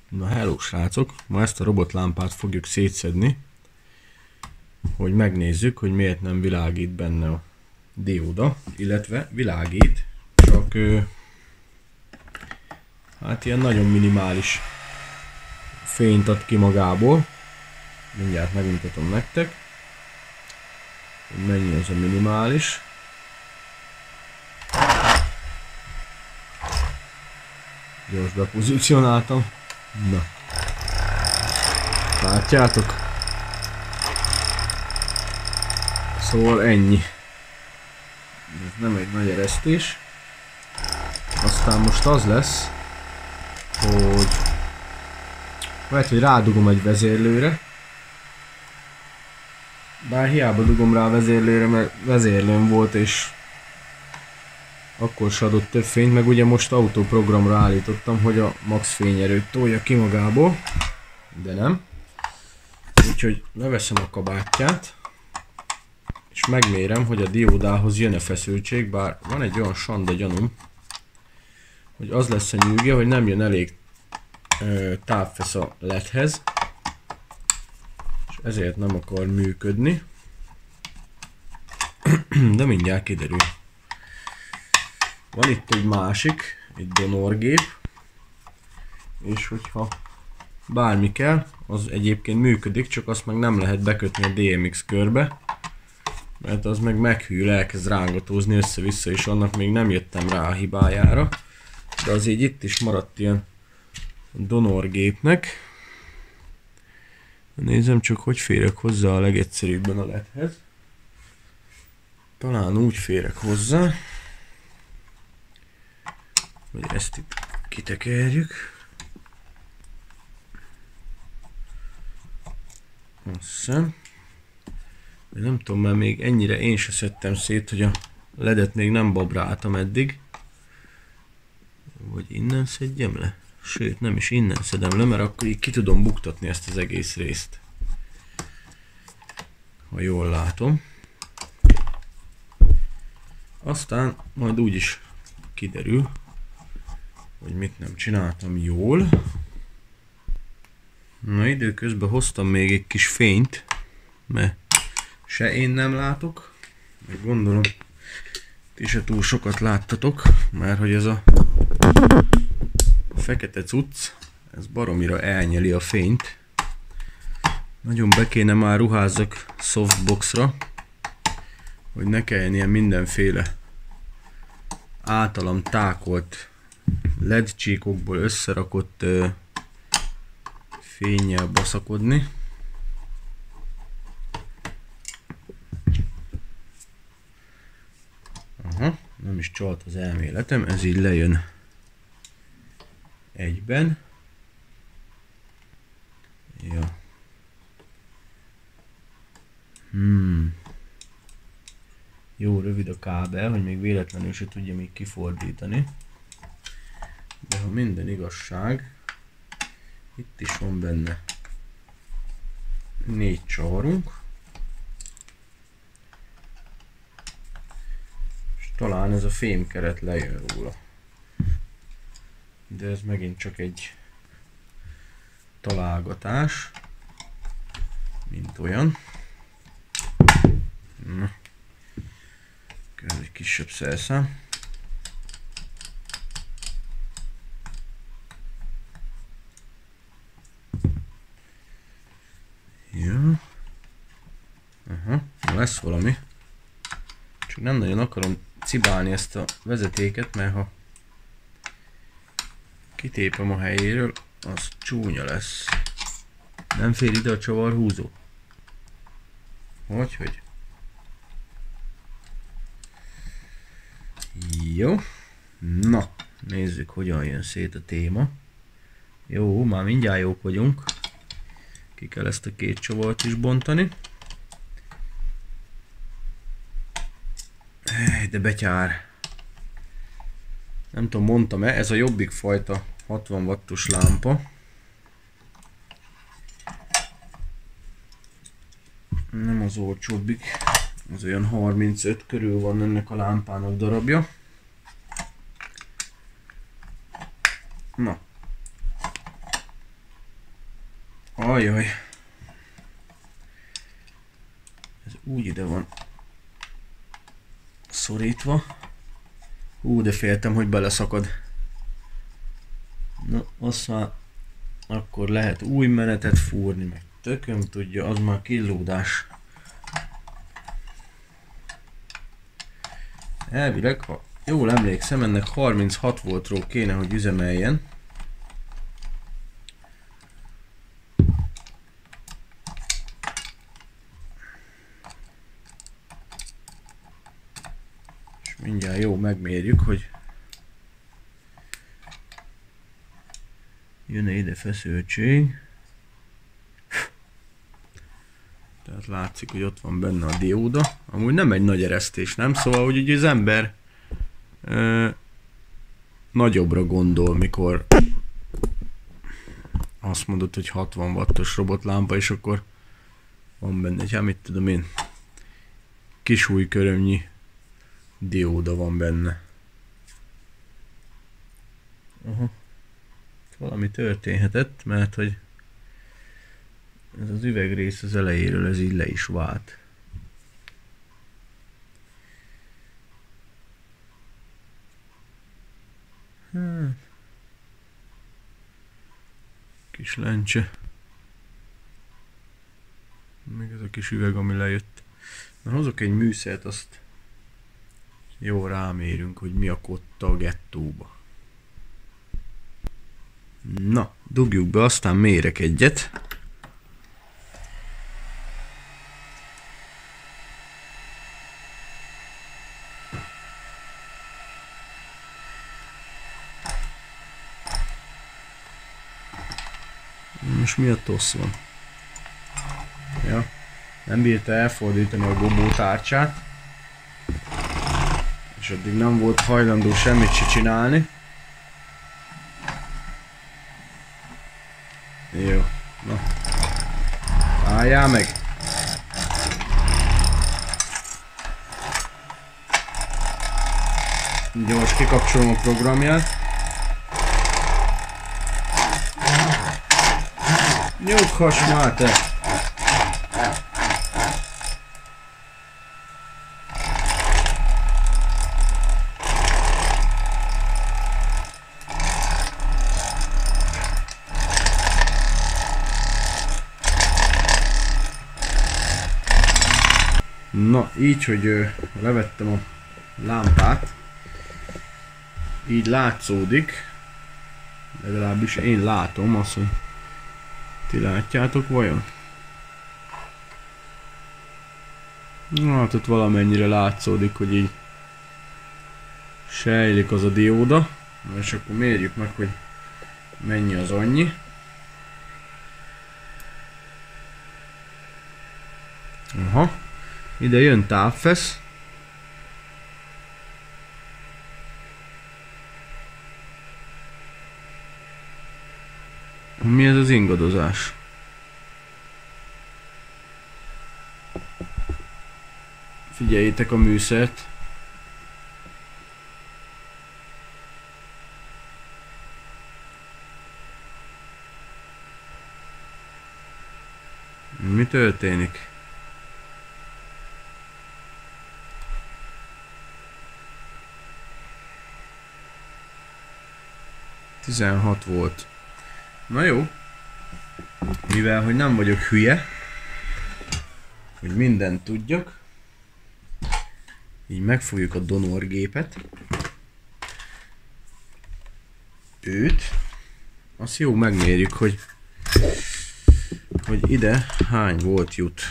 Na hello srácok, ma ezt a robotlámpát fogjuk szétszedni, hogy megnézzük, hogy miért nem világít benne a dióda, illetve világít, csak hát ilyen nagyon minimális fényt ad ki magából. Mindjárt megmutatom nektek, hogy mennyi az a minimális. Gyors bepozícionáltam. Na. Látjátok? Szóval ennyi. Ez nem egy nagy eresztés. Aztán most az lesz, hogy lehet, hogy rádugom egy vezérlőre. Bár hiába dugom rá a vezérlőre, mert vezérlőm volt és akkor se adott több fényt, meg ugye most autóprogramra állítottam, hogy a max fényerőt tolja ki magából, de nem. Úgyhogy leveszem a kabátját, és megmérem, hogy a diódához jön-e feszültség, bár van egy olyan sanda gyanúm, hogy az lesz a nyűgje, hogy nem jön elég távfesz a LED-hez, és ezért nem akar működni, de mindjárt kiderül. Van itt egy másik, egy donorgép, és hogyha bármi kell, az egyébként működik, csak azt meg nem lehet bekötni a DMX körbe, mert az meg meghűl, elkezd rángatózni össze-vissza, és annak még nem jöttem rá a hibájára, de az így itt is maradt ilyen donorgépnek. Nézem csak, hogy férek hozzá a legegyszerűbben a LED-hez. Talán úgy férek hozzá, hogy ezt itt kitekerjük. Azt hiszem. Nem tudom, mert még ennyire én se szedtem szét, hogy a ledet még nem babráltam eddig. Vagy innen szedjem le? Sőt, nem is innen szedem le, mert akkor így ki tudom buktatni ezt az egész részt. Ha jól látom. Aztán majd úgyis kiderül, hogy mit nem csináltam jól. Na, időközben hoztam még egy kis fényt, mert se én nem látok, meg gondolom ti se túl sokat láttatok, mert hogy ez a fekete cucc, ez baromira elnyeli a fényt. Nagyon be kéne már ruházzak softboxra, hogy ne kelljen ilyen mindenféle általam tákolt LED csíkokból összerakott fénnyel baszakodni. Aha, nem is csalt az elméletem, ez így lejön egyben. Ja. Jó rövid a kábel, hogy még véletlenül se tudja még kifordítani. De ha minden igazság, itt is van benne 4 csavarunk. És talán ez a fémkeret lejön róla. De ez megint csak egy találgatás, mint olyan. Na. Kell egy kisebb szerszám. Ja. Aha, lesz valami. Csak nem nagyon akarom cibálni ezt a vezetéket, mert ha kitépem a helyéről, az csúnya lesz. Nem fér ide a csavarhúzó? Hogy? Jó. Na, nézzük, hogyan jön szét a téma. Jó, már mindjárt jók vagyunk. Ki kell ezt a 2 csavart is bontani. De betyár. Nem tudom, mondtam-e, ez a jobbik fajta 60 wattos lámpa. Nem az olcsóbbik. Az olyan 35 körül van ennek a lámpának darabja. Na. Ajaj. Ez úgy ide van szorítva. Hú, de féltem, hogy beleszakad. Na, azt már akkor lehet új menetet fúrni, meg tököm tudja, az már killódás. Elvileg, ha jól emlékszem, ennek 36 voltról kéne, hogy üzemeljen. És mindjárt jó megmérjük, hogy jön-e ide feszültség. Tehát látszik, hogy ott van benne a dióda. Amúgy nem egy nagy eresztés, nem? Szóval, hogy ugye az ember nagyobbra gondol, mikor azt mondod, hogy 60 wattos robotlámpa, és akkor van benne egy, hát mit tudom én, kis ujjkörömnyi dióda van benne. Aha. Valami történhetett, mert hogy ez az üvegrész az elejéről ez így le is vált. Kis lencse. Még ez a kis üveg, ami lejött. Na, hozok egy műszert, azt jól rámérünk, hogy mi a kotta a gettóba. Na, dugjuk be, aztán mérek egyet. Most mi a tosz van? Ja, nem bírta elfordítani a gobótárcsát. És addig nem volt hajlandó semmit se csinálni. Jó, na. Álljál meg! Gyors kikapcsolom a programját. Nyughass már te! Na, így, hogy levettem a lámpát, így látszódik, legalábbis én látom azt, hogy ti látjátok vajon? Hát ott valamennyire látszódik, hogy így sejlik az a dióda. Na, és akkor mérjük meg, hogy mennyi az annyi. Aha, ide jön távfesz. Mi ez az ingadozás? Figyeljétek a műszert. Mi történik? ...16 volt. Na jó. Mivel, hogy nem vagyok hülye, hogy mindent tudjak, így megfogjuk a donorgépet. Őt. Azt jó megmérjük, hogy ide hány volt jut.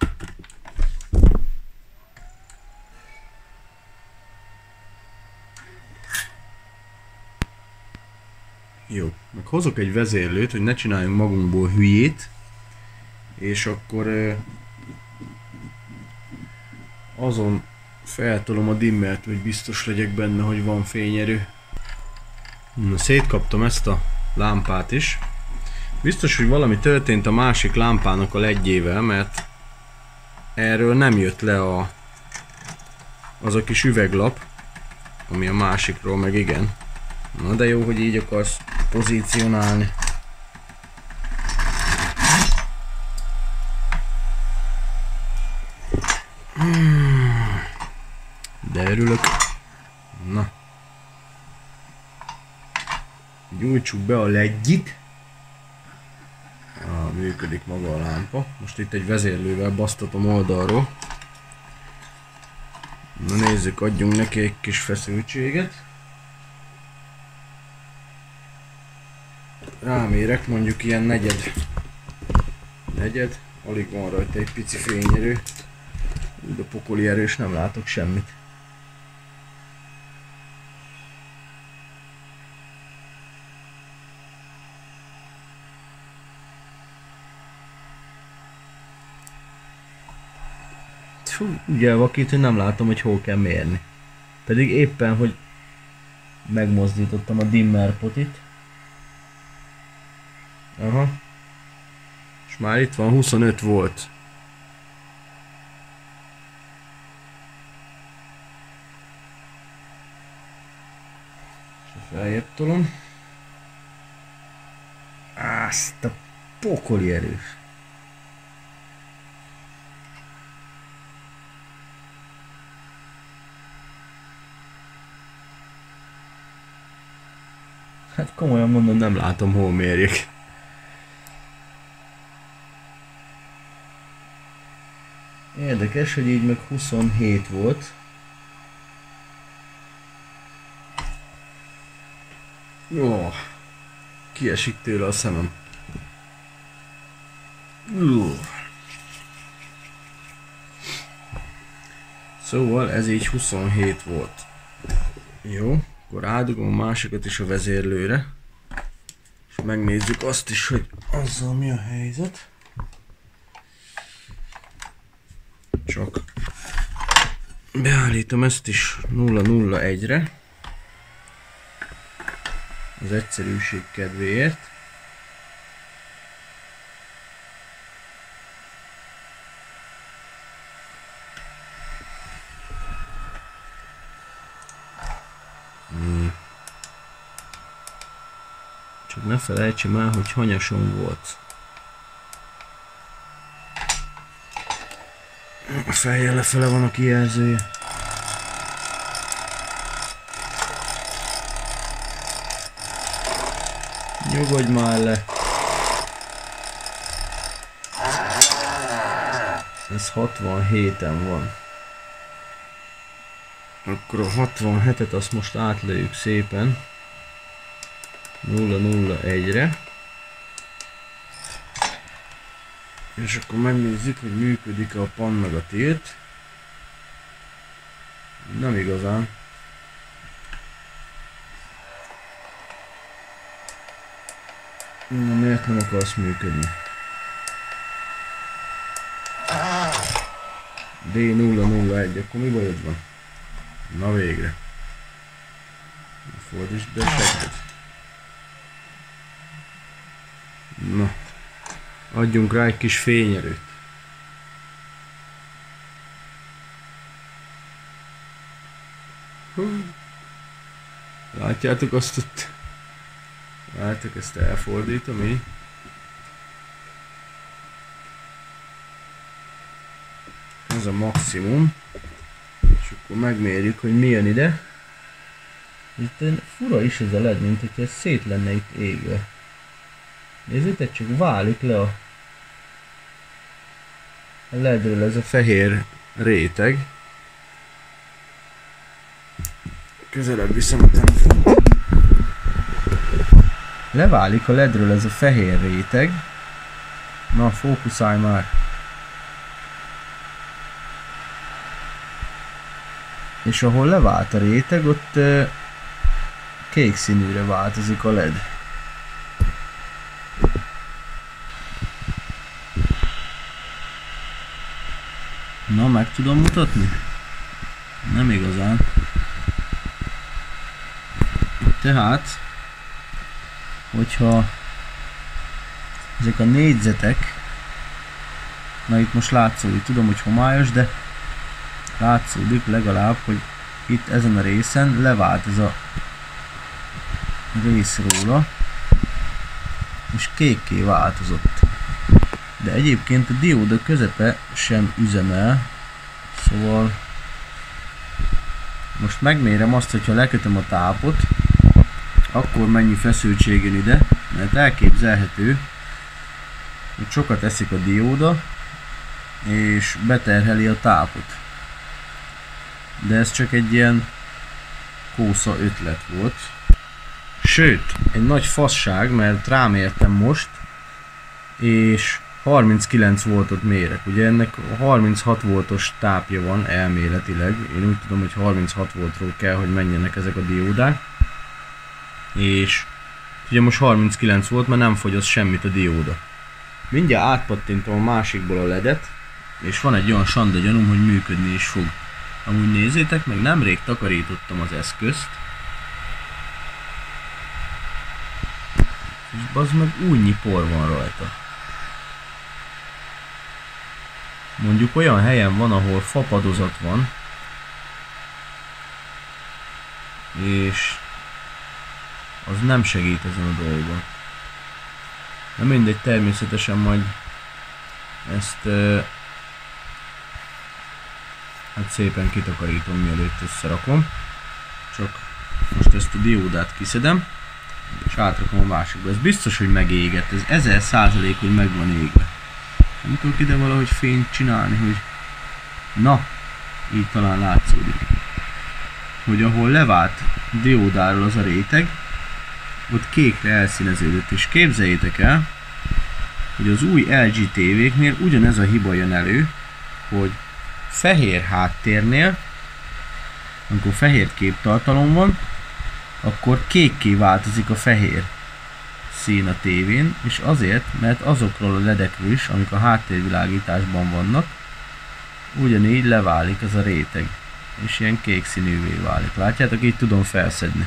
Jó, meg hozok egy vezérlőt, hogy ne csináljunk magunkból hülyét, és akkor azon feltolom a dimmert, hogy biztos legyek benne, hogy van fényerő. Na, szétkaptam ezt a lámpát is. Biztos, hogy valami történt a másik lámpának a ledjével, mert erről nem jött le az a kis üveglap, ami a másikról meg igen. Na de jó, hogy így akarsz pozícionálni. örülök. Na. Gyújtsuk be a ledjit. Működik maga a lámpa. Most itt egy vezérlővel basztatom oldalról. Na nézzük, adjunk neki egy kis feszültséget. Rámérek mondjuk ilyen negyed. Alig van rajta egy pici fényerő. De pokoli erős, nem látok semmit. Ugye elvakít, hogy nem látom, hogy hol kell mérni. Pedig éppen, hogy megmozdítottam a dimmer potit. Aha. És már itt van 25 volt. És feljebb tolom. Azt a pokoli erős. Hát komolyan mondom, nem látom, hol mérjek. Érdekes, hogy így meg 27 volt. Jó. Kiesik tőle a szemem. Szóval ez így 27 volt. Jó. Akkor átdugom a másikat is a vezérlőre. És megnézzük azt is, hogy azzal mi a helyzet. Csak beállítom ezt is 001-re. Az egyszerűség kedvéért. Csak ne felejtsem el, hogy hanyason volt. A fejjel lefele van a kijelzője. Nyugodj már le! Ez 67-en van. Akkor a 67-et azt most átlőjük szépen 001-re. És akkor megnézzük, hogy működik-e a pan meg a tilt. Nem igazán. Na, miért nem akarsz működni? D001, akkor mi bajod van? Na végre. Fordítsd be a segget. Na. Adjunk rá egy kis fényerőt. Látjátok azt ott? Látjátok, ezt elfordítom így. Ez a maximum. És akkor megmérjük, hogy mi jön ide. Itt fura is ez a LED, mint hogyha ez szét lenne itt égve. Nézzétek, csak válik le a LED-ről ez a fehér réteg. Közelebb viszem a telefont. Leválik a LED-ről ez a fehér réteg. Na, fókuszálj már! És ahol levált a réteg, ott kék színűre változik a LED. Na, meg tudom mutatni? Nem igazán. Tehát, hogyha ezek a négyzetek, na itt most látszódik, tudom, hogy homályos, de látszódik legalább, hogy itt ezen a részen levált ez a rész róla, és kékké változott. De egyébként a dióda közepe sem üzemel, szóval Most megmérem azt, hogyha lekötöm a tápot, akkor mennyi feszültség jön ide, mert elképzelhető, hogy sokat eszik a dióda, és beterheli a tápot. De ez csak egy ilyen kósza ötlet volt. Sőt, egy nagy fasság, mert rámértem most, és 39 voltot mérek. Ugye ennek 36 voltos tápja van elméletileg. Én úgy tudom, hogy 36 voltról kell, hogy menjenek ezek a diódák. És ugye most 39 volt, mert nem fogyaszt semmit a dióda. Mindjárt átpattintom a másikból a ledet, és van egy olyan sanda gyanúm, hogy működni is fog. Amúgy nézzétek meg, nemrég takarítottam az eszközt. És bazd meg újnyi por van rajta. Mondjuk olyan helyen van, ahol fapadozat van. És az nem segít ezen a dolgon. De mindegy, természetesen majd ezt hát szépen kitakarítom, mielőtt összerakom. Csak most ezt a diódát kiszedem, és átrakom a másikba. Ez biztos, hogy megégett, ez 1000%, hogy meg van égve. Nem tudok ide valahogy fényt csinálni, hogy na, így talán látszódik. Hogy ahol levált diódáról az a réteg, ott kékre elszíneződött, és képzeljétek el, hogy az új LG tévéknél ugyanez a hiba jön elő, hogy fehér háttérnél, amikor fehér képtartalom van, akkor kékké változik a fehér szín a tévén, és azért, mert azokról a ledekről is, amik a háttérvilágításban vannak, ugyanígy leválik az a réteg, és ilyen kék színűvé válik. Látjátok, így tudom felszedni.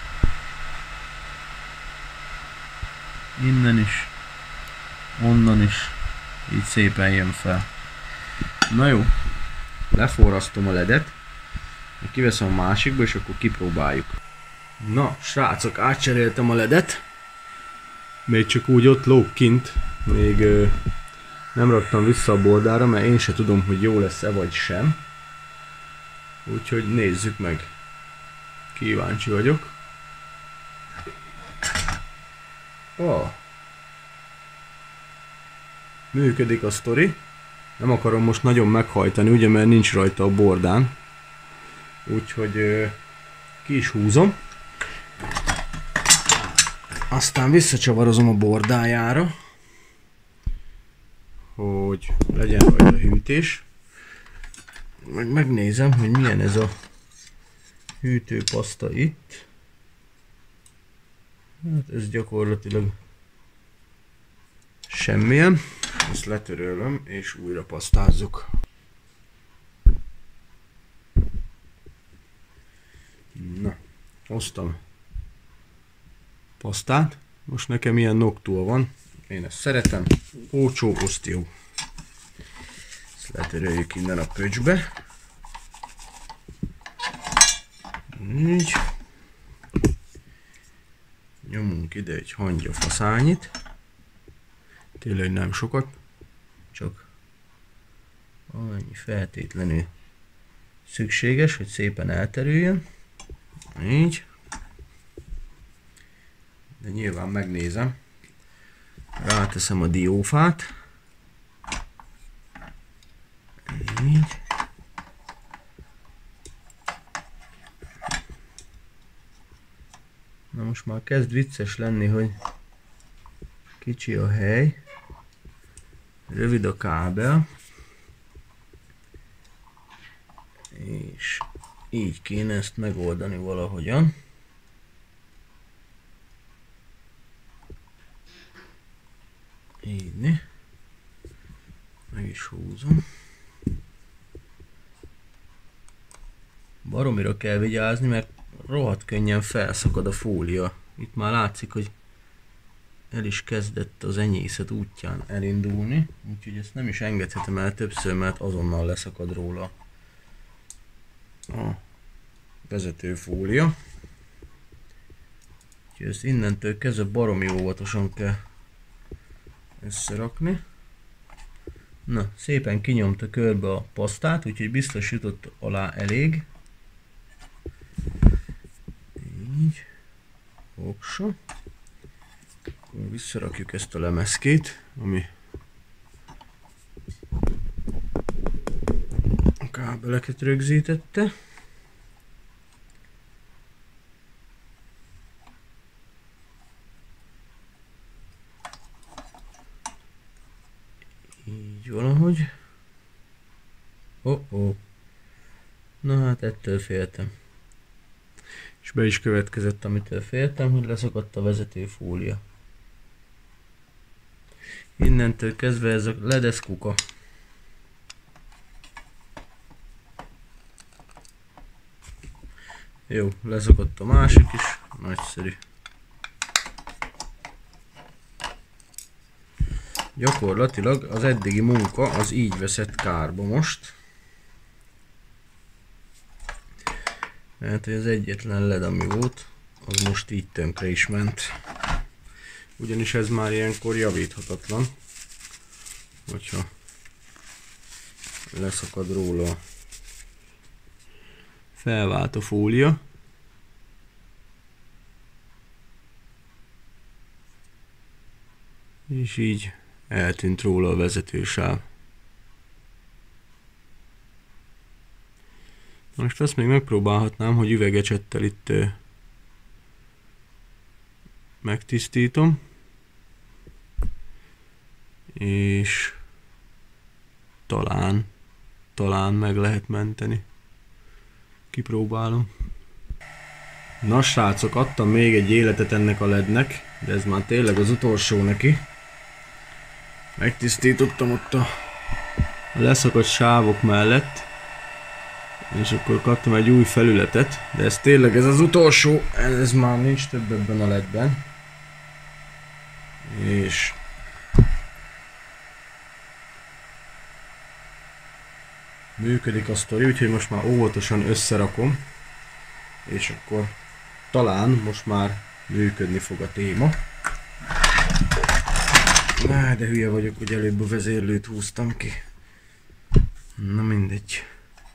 Innen is, onnan is, így szépen jön fel. Na jó, leforrasztom a ledet, kiveszem a másikba, és akkor kipróbáljuk. Na, srácok, átcseréltem a ledet. Még csak úgy ott lóg kint, még nem raktam vissza a bordára, mert én se tudom, hogy jó lesz-e vagy sem. Úgyhogy nézzük meg. Kíváncsi vagyok. Működik a sztori. Nem akarom most nagyon meghajtani, ugye, mert nincs rajta a bordán. Úgyhogy ki is húzom. Aztán visszacsavarozom a bordájára, hogy legyen rajta hűtés. Megnézem, hogy milyen ez a hűtőpaszta itt. Hát ez gyakorlatilag semmilyen. Ezt letörölöm és újra pasztázzuk. Na, hoztam pasztát. Most nekem ilyen Noctua van. Én ezt szeretem. Olcsó, osztjó. Ezt letöröljük innen a pöcsbe. Így. Nyomunk ide egy hangyafaszányit. Tényleg nem sokat. Csak annyi feltétlenül szükséges, hogy szépen elterüljön. Így. De nyilván megnézem. Ráteszem a diófát. Így. Na most már kezd vicces lenni, hogy kicsi a hely, rövid a kábel, és így kéne ezt megoldani valahogyan. Így, meg is húzom. Baromira kell vigyázni, mert rohadt könnyen felszakad a fólia. Itt már látszik, hogy el is kezdett az enyészet útján elindulni, úgyhogy ezt nem is engedhetem el többször, mert azonnal leszakad róla a vezetőfólia. Úgyhogy ezt innentől kezdve baromi óvatosan kell összerakni. Na, szépen kinyomta körbe a pasztát, úgyhogy biztos jutott alá elég. Hopsa. Akkor visszarakjuk ezt a lemezkét, ami a kábeleket rögzítette. Így valahogy. Na hát ettől féltem. És be is következett, amitől féltem, hogy leszakadt a vezetőfólia. Innentől kezdve ez a ledes kuka. Jó, leszakadt a másik is, nagyszerű. Gyakorlatilag az eddigi munka az így veszett kárba most. Mert az egyetlen led, ami volt, az most így tönkre is ment. Ugyanis ez már ilyenkor javíthatatlan, hogyha leszakad róla a felváltó fólia. És így eltűnt róla a vezetősáv. Most azt még megpróbálhatnám, hogy üvegecsettel itt megtisztítom. És talán meg lehet menteni. Kipróbálom. Na srácok, adtam még egy életet ennek a lednek, de ez már tényleg az utolsó neki. Megtisztítottam ott a leszakadt sávok mellett, és akkor kaptam egy új felületet, de ez tényleg ez az utolsó, ez már nincs több ebben a ledben. És működik a sztori, úgyhogy most már óvatosan összerakom, és akkor talán most már működni fog a téma. De hülye vagyok, hogy előbb a vezérlőt húztam ki. Na mindegy.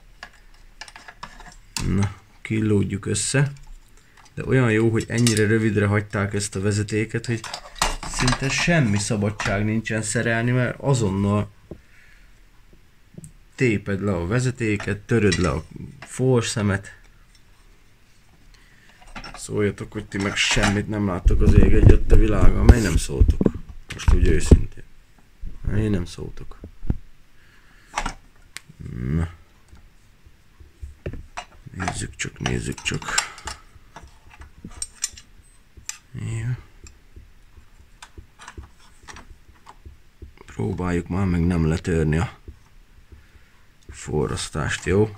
Na, killódjuk össze. De olyan jó, hogy ennyire rövidre hagyták ezt a vezetéket, hogy szinte semmi szabadság nincsen szerelni, mert azonnal téped le a vezetéket, töröd le a forszemet. Szóljatok, hogy ti meg semmit nem láttok az ég egyet a világon, mely nem szóltok. Most úgy őszintén. Én nem szóltok. Na. Nézzük csak. Ja. Próbáljuk már meg nem letörni a forrasztást, jó?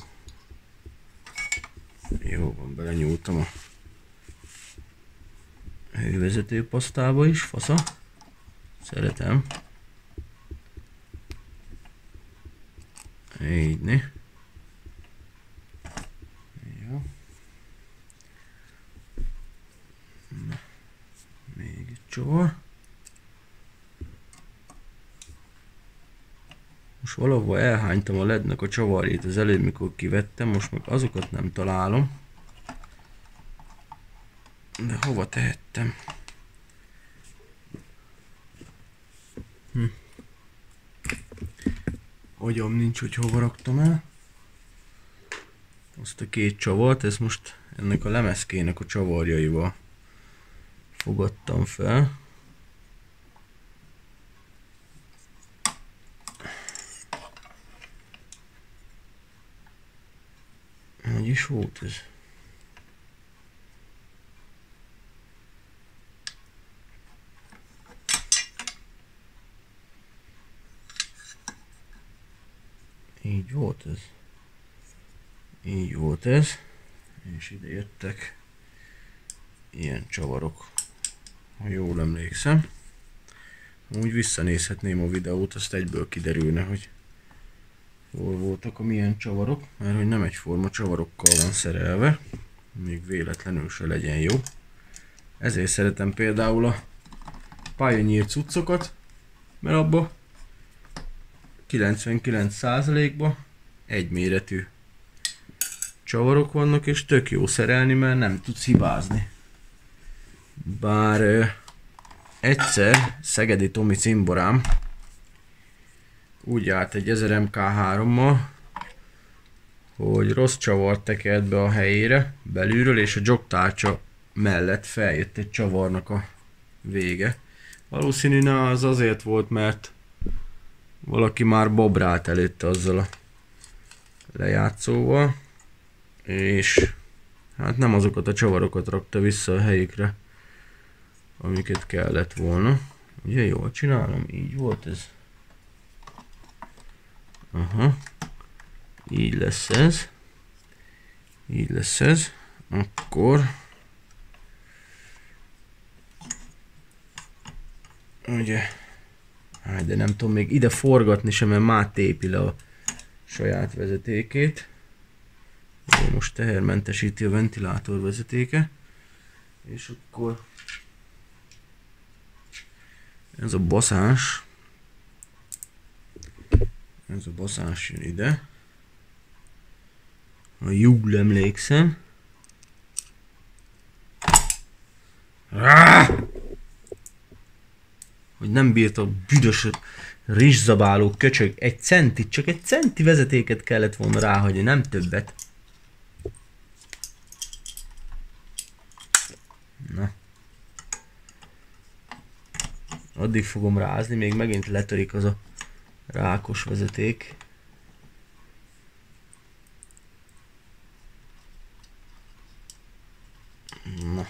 Jó van, belenyúltam a hővezető pasztába is, fasza. Szeretem. Így né. Jó. Na. Még egy csavar. Most valahol elhánytam a lednek a csavarjét az előbb, mikor kivettem, most meg azokat nem találom. De hova tehettem? Agyam nincs, hogy hova raktam el. Azt a két csavart, ezt most ennek a lemezkének a csavarjaival fogadtam fel. Hogy is volt ez? Így volt ez. Így volt ez. És ide jöttek ilyen csavarok, ha jól emlékszem. Úgy visszanézhetném a videót, azt egyből kiderülne, hogy hol voltak a milyen csavarok, mert hogy nem egyforma csavarokkal van szerelve, még véletlenül se legyen jó. Ezért szeretem például a Pioneer cuccokat, mert abba 99%-ban egyméretű csavarok vannak, és tök jó szerelni, mert nem tudsz hibázni. Bár egyszer Szegedi Tomi cimborám úgy járt egy 1000 MK3-mal, hogy rossz csavart tekert be a helyére belülről, és a jogtárcsa mellett feljött egy csavarnak a vége. Valószínűleg az azért volt, mert valaki már babrált előtte azzal a lejátszóval, és hát nem azokat a csavarokat rakta vissza a helyükre, amiket kellett volna. Ugye jól csinálom? Így volt ez? Aha. Így lesz ez. Így lesz ez. Akkor... Ugye... Hát de nem tudom még ide forgatni sem, mert már tépi le a saját vezetékét. Most tehermentesíti a ventilátor vezetéke. És akkor... Ez a baszás. Ez a baszás jön ide. Ha jól emlékszem. Hogy nem bírt a büdös rizszabáló köcsög egy centit, csak egy centi vezetéket kellett volna ráhagyni, nem többet. Na. Addig fogom rázni, még megint letörik az a rákos vezeték. Na.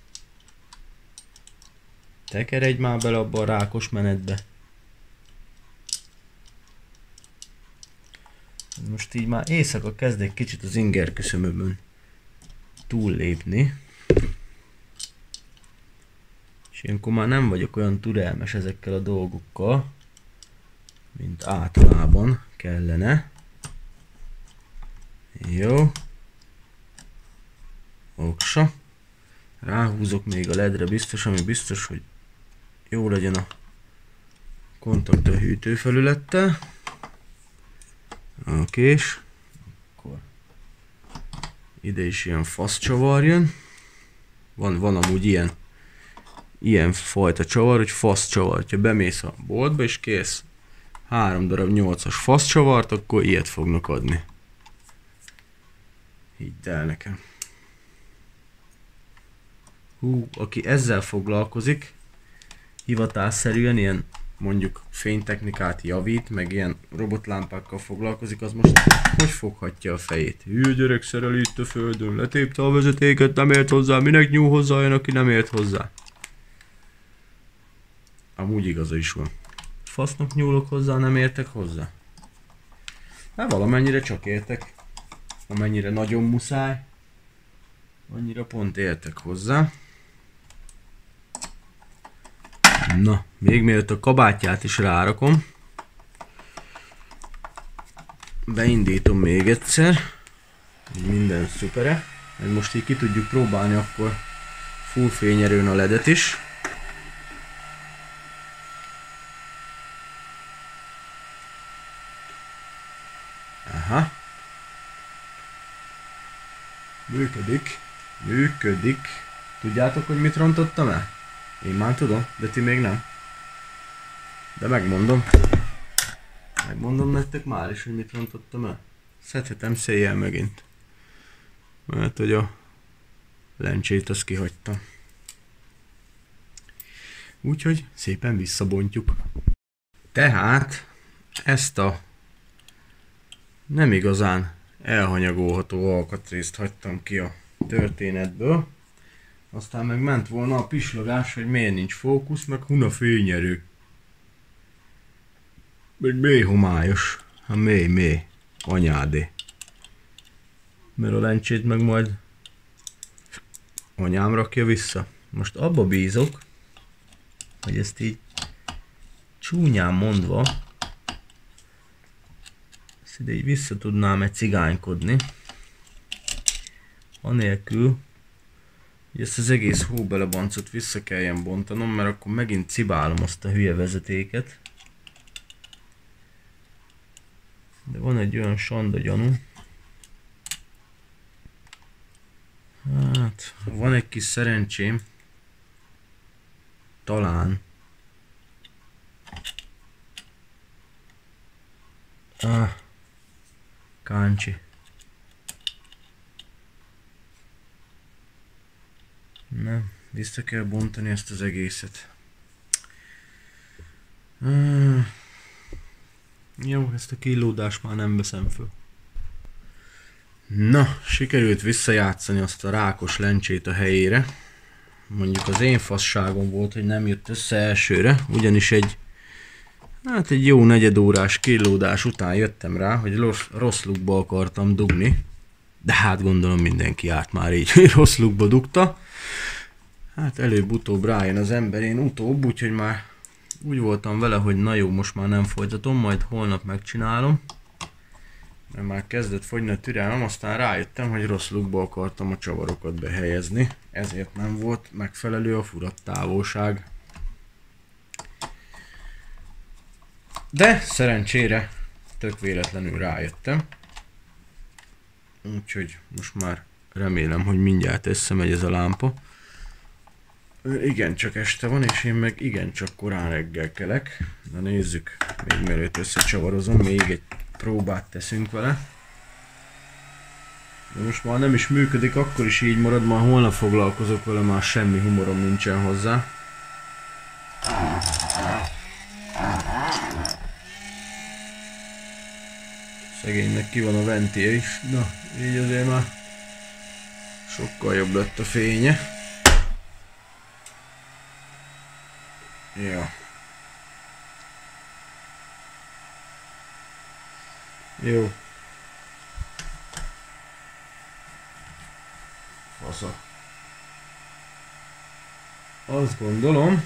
Tekeredj már bele abba a rákos menetbe. Most így már éjszaka kezdek kicsit az inger küszöbön túllépni. És ilyenkor már nem vagyok olyan türelmes ezekkel a dolgokkal, mint általában kellene. Jó. Oksa. Ráhúzok még a ledre biztos, ami biztos, hogy jó legyen a kontakt a hűtőfelülettel. Okés. Akkor ide is ilyen faszcsavar jön. Van amúgy ilyen fajta csavar, hogy faszcsavar. Ha bemész a boltba és kész 3 darab 8-as faszcsavart, akkor ilyet fognak adni. Hidd el nekem. Hú, aki ezzel foglalkozik, hivatásszerűen ilyen mondjuk fénytechnikát javít, meg ilyen robotlámpákkal foglalkozik, az most hogy foghatja a fejét? Hű, gyerek szereli itt a földön, letépte a vezetéket, nem ért hozzá, minek nyúl hozzá olyan, aki nem ért hozzá? Amúgy igaza is van. Fasznak nyúlok hozzá, nem értek hozzá? Hát valamennyire csak értek. Amennyire nagyon muszáj, annyira pont értek hozzá. Na, még mielőtt a kabátját is rárakom, beindítom még egyszer, hogy minden szupere, hogy most így ki tudjuk próbálni akkor full fényerőn a ledet is. Aha. Működik. Működik. Tudjátok, hogy mit rontottam el? Én már tudom, de ti még nem. De megmondom. Megmondom nektek már is, hogy mit rontottam el. Szedhetem széjjel megint. Mert hogy a lencsét azt kihagytam. Úgyhogy szépen visszabontjuk. Tehát ezt a nem igazán elhanyagolható alkatrészt hagytam ki a történetből. Aztán meg ment volna a pislogás, hogy miért nincs fókusz, meg huna fényerő. Meg mély homályos. Ha mély. Anyádé. Mert a lencsét meg majd anyám rakja vissza. Most abba bízok, hogy ezt így csúnyán mondva ezt ide így vissza tudnám egy cigánykodni. Anélkül, hogy ezt az egész hóbelebancot vissza kelljen bontanom, mert akkor megint cibálom azt a hülye vezetéket. De van egy olyan sanda gyanú. Hát, van egy kis szerencsém, talán... Káncsi. Nem, vissza kell bontani ezt az egészet. Jó, ezt a kínlódást már nem veszem föl. Na, sikerült visszajátszani azt a rákos lencsét a helyére. Mondjuk az én fasságom volt, hogy nem jött össze elsőre, ugyanis egy jó negyedórás kínlódás után jöttem rá, hogy rossz lukba akartam dugni. De hát gondolom mindenki járt már így, hogy rossz lukba dugta. Hát előbb-utóbb rájön az ember, én utóbb, úgyhogy már úgy voltam vele, hogy na jó, most már nem folytatom, majd holnap megcsinálom. Mert már kezdett fogyni a türelmem, aztán rájöttem, hogy rossz lukba akartam a csavarokat behelyezni. Ezért nem volt megfelelő a furattávolság. De szerencsére tök véletlenül rájöttem. Úgyhogy most már remélem, hogy mindjárt összemegy ez a lámpa. Igencsak este van, és én meg igencsak korán reggel kelek. Na nézzük, még mielőtt összecsavarozom, még egy próbát teszünk vele. De most már nem is működik, akkor is így marad, már holnap foglalkozok vele, már semmi humorom nincsen hozzá. Szegénynek ki van a ventie is, na így azért már sokkal jobb lett a fénye. Ja. Jó. Fasza. Azt gondolom,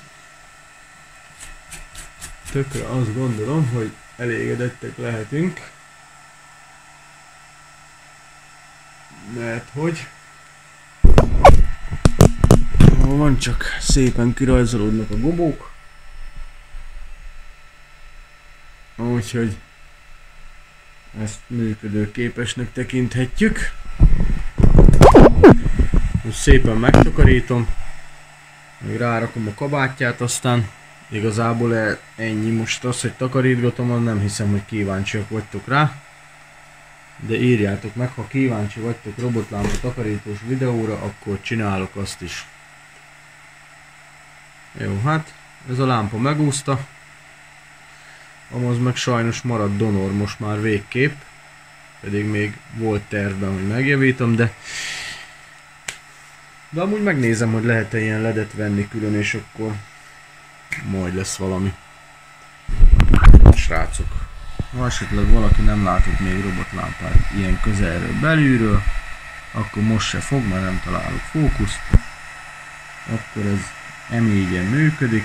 tökre azt gondolom, hogy elégedettek lehetünk. Mert hogy van, csak szépen kirajzolódnak a gobók. Úgyhogy ezt működőképesnek tekinthetjük. Most szépen megtakarítom, még rárakom a kabátját, aztán igazából ennyi. Most az, hogy takarítgatom, az nem hiszem, hogy kíváncsiak vagytok rá. De írjátok meg, ha kíváncsi vagytok robotlámpa takarítós videóra, akkor csinálok azt is. Jó, hát ez a lámpa megúszta. Amaz meg sajnos maradt donor most már végképp. Pedig még volt tervben, hogy megjavítom, de amúgy megnézem, hogy lehet-e ilyen ledet venni külön, és akkor majd lesz valami. Srácok, ha esetleg valaki nem látott még robotlámpát ilyen közelről belülről, akkor most se fog, mert nem találok fókuszt. Akkor ez emígyen működik.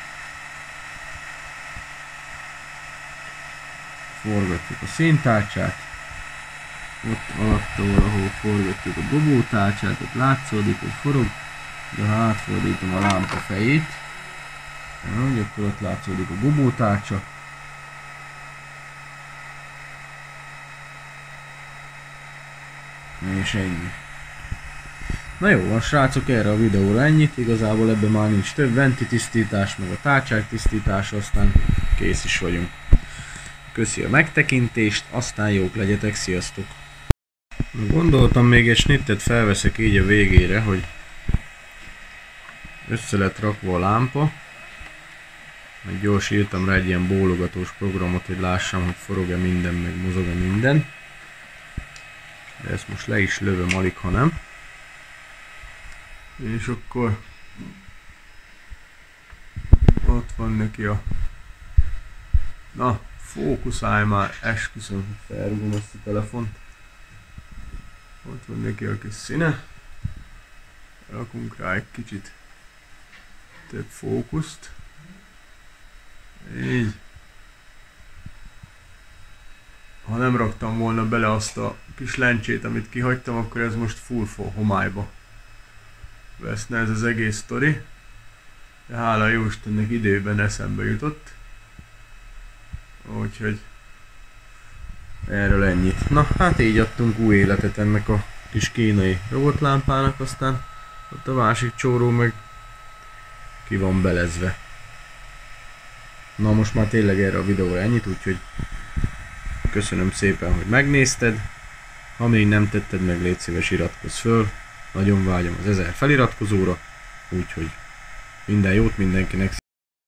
Forgatjuk a színtárcsát. Ott alatta valahol forgatjuk a gobótárcsát, ott látszódik, hogy forog. De ha átfordítom a lámpa fejét, akkor ott látszódik a gobótárcsa. És ennyi. Na jó van srácok, erre a videóra ennyit, igazából ebben már nincs több, venti tisztítás, meg a tárcsák tisztítása, aztán kész is vagyunk. Köszi a megtekintést, aztán jók legyetek, sziasztok! Gondoltam, még egy snittet felveszek így a végére, hogy össze lett rakva a lámpa. Meg gyors írtam rá egy ilyen bólogatós programot, hogy lássam, hogy forog-e minden, meg mozog-e minden. De ezt most le is lövöm, alig ha nem. És akkor ott van neki a... Na, fókuszálj már, esküszöm, hogy felrugom ezt a telefont. Ott van neki a kis színe. Rakunk rá egy kicsit több fókuszt. Így. Ha nem raktam volna bele azt a kis lencsét, amit kihagytam, akkor ez most full homályba veszne ez az egész sztori. De hála jó Istennek időben eszembe jutott. Úgyhogy erről ennyit. Na hát így adtunk új életet ennek a kis kínai robotlámpának, aztán ott a másik csóró meg ki van belezve. Na most már tényleg erre a videóra ennyit, úgyhogy köszönöm szépen, hogy megnézted. Ha még nem tetted meg, légy szíves, iratkozz föl. Nagyon vágyom az 1000 feliratkozóra, úgyhogy minden jót mindenkinek.